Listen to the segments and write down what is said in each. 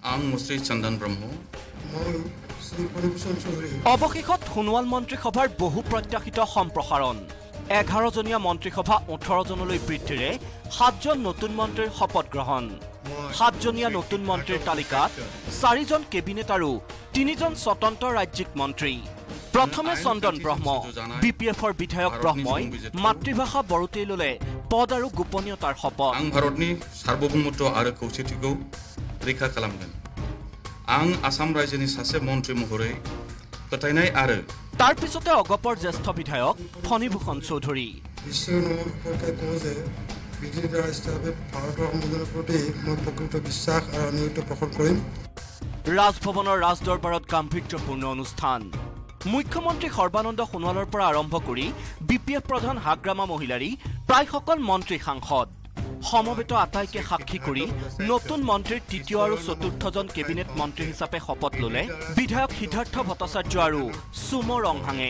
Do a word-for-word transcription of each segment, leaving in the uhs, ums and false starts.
আং মুশ্ৰী চন্দন ব্ৰহ্ম অৱশেষত সোণোৱাল মন্ত্ৰীসভাৰ বহু প্ৰত্যাশিত সম্প্ৰসাৰণ এঘাৰ জনীয়া মন্ত্ৰীসভা ওঠৰ জনলৈ বৃদ্ধিৰে সাতজন নতুন মন্ত্ৰীৰ শপত গ্ৰহণ সাতজনীয়া নতুন মন্ত্ৰীৰ তালিকাত চাৰিজন কেবিনেট আৰু তিনিজন স্বতন্ত্ৰ ৰাজ্যিক মন্ত্ৰী প্ৰথমে চন্দন ব্ৰহ্ম বি পি এফৰ বিধায়ক ব্ৰহ্মই মাতৃভাষা বড়োতেই ললে পদ আৰু গোপনীয়তাৰ শপত আং ভাৰতনি সাৰ্বভৌমত্ব আৰু কৌশিকীকো ৰক্ষা খালামগोन आं आसाम रायजोनि सासे मन्त्री महरै फोथायनाय आरो तार पिछते अगपर ज्येष्ठ विधायक फणीभूषण चौधरी राजभवনৰ ৰাজদৰবাৰত গাম্ভীৰ্যপূৰ্ণ অনুষ্ঠান মুখ্যমন্ত্ৰী সৰ্বানন্দ সোণোৱালৰ পৰা আৰম্ভ কৰি বি পি এফ প্ৰধান হাগ্ৰামা মহিলাৰী প্ৰায় সকল মন্ত্ৰী সাংসদ সমবেত আটাইকে সাক্ষী কৰি নতুন মন্ত্ৰীৰ তৃতীয় আৰু চতুৰ্থজন কেবিনেট মন্ত্ৰী হিচাপে শপত ললে বিধায়ক সিদ্ধাৰ্থ ভট্টাচাৰ্য আৰু সুম ৰংহাঙে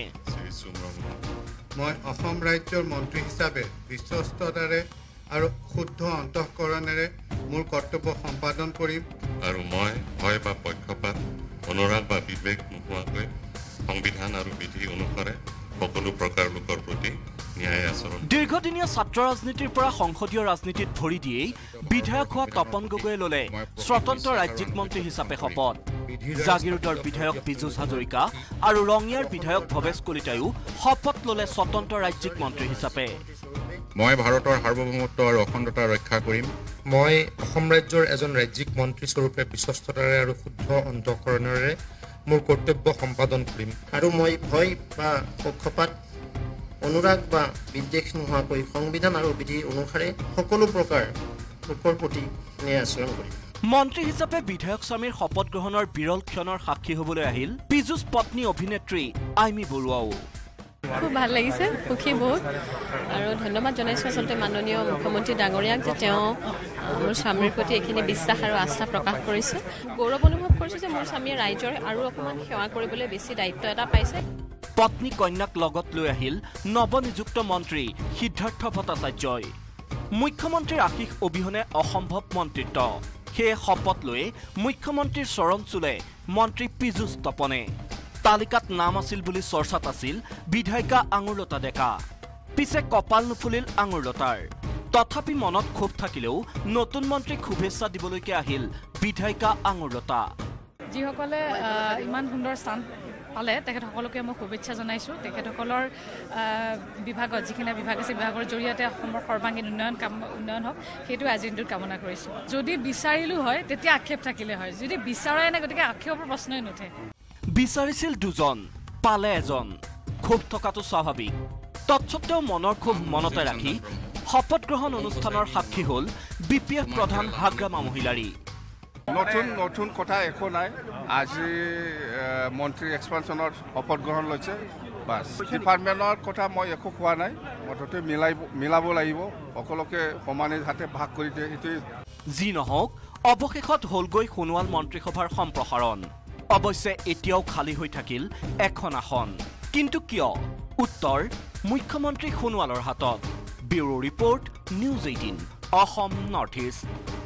মই অসম ৰাজ্যৰ মন্ত্ৰী হিচাপে বিশ্বস্ততাৰে আৰু শুদ্ধ অন্তঃকৰণেৰে মোৰ কৰ্তব্য সম্পাদন কৰিম আৰু মই ভয় বা পক্ষপাত অনুৰাগ বা বিবেক নোহোৱাকৈ সংবিধান আৰু বিধি অনুসাৰে সকলো প্ৰকাৰ লোকৰ প্ৰতি দীৰ্ঘদিনীয়া ছাত্ৰ ৰাজনীতিৰ পৰা সংসদীয় ৰাজনীতিত ভৰি দিয়েই বিধায়ক হোৱা তপন গগৈয়ে ললে স্বতন্ত্ৰ ৰাজ্যিক মন্ত্ৰী হিচাপে শপত জাগিৰোডৰ বিধায়ক পীযুষ হাজৰিকা আৰু ৰঙিয়াৰ বিধায়ক ভৱেশ কলিতায়ো শপত ললে স্বতন্ত্ৰ ৰাজ্যিক মন্ত্ৰী হিচাপে মই ভাৰতৰ সাৰ্বভৌমত্ব আৰু অখণ্ডতা ৰক্ষা কৰিম মই অসম ৰাজ্যৰ এজন ৰাজ্যিক মন্ত্ৰী স্বৰূপে বিশ্বস্ততাৰে আৰু শুদ্ধ অন্তঃকৰণেৰে মোৰ কৰ্তব্য সম্পাদন কৰিম আৰু মই ভয় বা পক্ষপাত অনুৰাগ বা বিদ্বেষ নোহোৱাকৈ সংবিধান আৰু বিধি অনুসাৰে সকলো প্ৰকাৰ লোকৰ প্ৰতি ন্যায় আচৰণ কৰিম মন্ত্ৰী হিচাপে বিধায়ক স্বামীৰ শপত গ্ৰহণৰ বিৰল ক্ষণৰ সাক্ষী হ'বলৈ আহিল পীযুষ পত্নী অভিনেত্ৰী আইমি বৰুৱাও খুব ভাল লাগিছে সুখী বহুত আৰু ধন্যবাদ জনাইছো আচলতে মাননীয় মুখ্যমন্ত্ৰী ডাঙৰীয়াক যে তেওঁ মোৰ স্বামীৰ প্ৰতি এইখিনি বিশ্বাস আৰু আস্থা প্ৰকাশ কৰিছে গৌৰৱ অনুভৱ কৰিছো যে মোৰ স্বামীয়ে ৰাইজৰ আৰু অকণমান সেৱা কৰিবলৈ বেছি দায়িত্ব এটা পাইছে পত্নী কন্যাক লগত লৈ আহিল নৱনিযুক্ত মন্ত্ৰী সিদ্ধাৰ্থ ভট্টাচাৰ্যই মুখ্যমন্ত্ৰীৰ আশীষ অবিহনে অসম্ভৱ মন্ত্ৰিত্ব সেয়ে শপত লৈ মুখ্যমন্ত্ৰীৰ চৰণ চুলে মন্ত্ৰী পীযুষ তপনে তালিকাত নাম আছিল বুলি চৰ্চাত আছিল বিধায়িকা আঙুৰলতা ডেকা পিছে কপাল নুফুলিল আঙুৰলতাৰ তথাপি মনত ক্ষোভ থাকিলেও নতুন মন্ত্ৰীক শুভেচ্ছা দিবলৈকে আহিল বিধায়িকা আঙুৰলতা যিসকলে ইমান সুন্দৰ স্থান পালে তেখেতসকলকে মই শুভেচ্ছা জনাইছোঁ তেখেতসকলৰ বিভাগত যিখিনি বিভাগ আছে বিভাগৰ জৰিয়তে অসমৰ সৰ্বাংগীন উন্নয়ন কাম উন্নয়ন হওক সেইটো আজিৰ দিনটোত কামনা কৰিছোঁ যদি বিচাৰিলোঁ হয় তেতিয়া আক্ষেপ থাকিলে হয় যদি বিচাৰাই নাই গতিকে আক্ষেপৰ প্ৰশ্নই নুঠে বিচাৰিছিল দুজন পালে এজন ক্ষোভ থকাটো স্বাভাৱিক তৎসত্ত্বেও মনৰ ক্ষোভ মনতে ৰাখি শপত গ্ৰহণ অনুষ্ঠানৰ সাক্ষী হ'ল বি পি এফ প্ৰধান হাগ্ৰামা মহিলাৰী নতুন নতুন কথা একো নাই আজি মন্ত্ৰী এক্সপানশ্যনৰ শপত গ্ৰহণ লৈছে বাছ ডিপাৰ্টমেণ্টৰ কথা মই একো কোৱা নাই মুঠতে মিলাই মিলাব লাগিব সকলোকে সমানে হাতে ভাগ কৰি দিয়ে এইটোৱে যি নহওক অৱশেষত হ'লগৈ সোণোৱাল মন্ত্ৰীসভাৰ সম্প্ৰসাৰণ অৱশ্যে এতিয়াও খালী হৈ থাকিল এখন আসন কিন্তু কিয় উত্তৰ মুখ্যমন্ত্ৰী সোণোৱালৰ হাতত bureau report news eighteen Assam north east